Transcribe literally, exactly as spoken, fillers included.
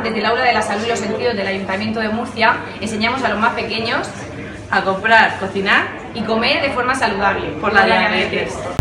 desde el Aula de la Salud y los Sentidos del Ayuntamiento de Murcia, enseñamos a los más pequeños a comprar, cocinar y comer de forma saludable por la diabetes.